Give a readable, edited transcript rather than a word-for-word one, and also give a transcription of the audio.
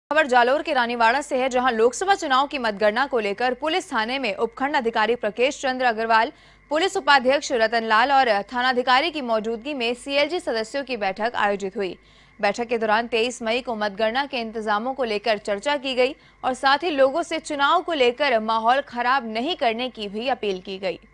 खबर जालोर के रानीवाड़ा से है, जहां लोकसभा चुनाव की मतगणना को लेकर पुलिस थाने में उपखंड अधिकारी प्रकेश चंद्र अग्रवाल, पुलिस उपाध्यक्ष रतन लाल और थानाधिकारी की मौजूदगी में सीएलजी सदस्यों की बैठक आयोजित हुई। बैठक के दौरान 23 मई को मतगणना के इंतजामों को लेकर चर्चा की गई और साथ ही लोगों से चुनाव को लेकर माहौल खराब नहीं करने की भी अपील की गई।